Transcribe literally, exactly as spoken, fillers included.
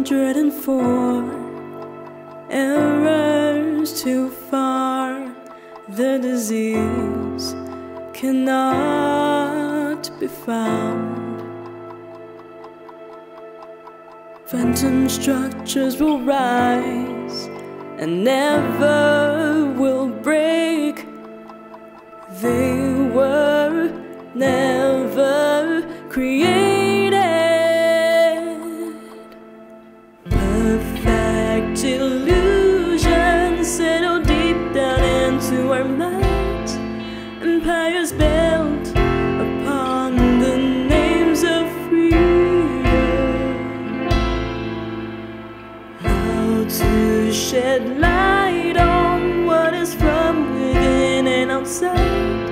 hundred and four errors too far. The disease cannot be found. Phantom structures will rise and never will break. They were never created. Perfect illusions settle deep down into our minds. Empires built upon the names of freedom. How to shed light on what is from within and outside.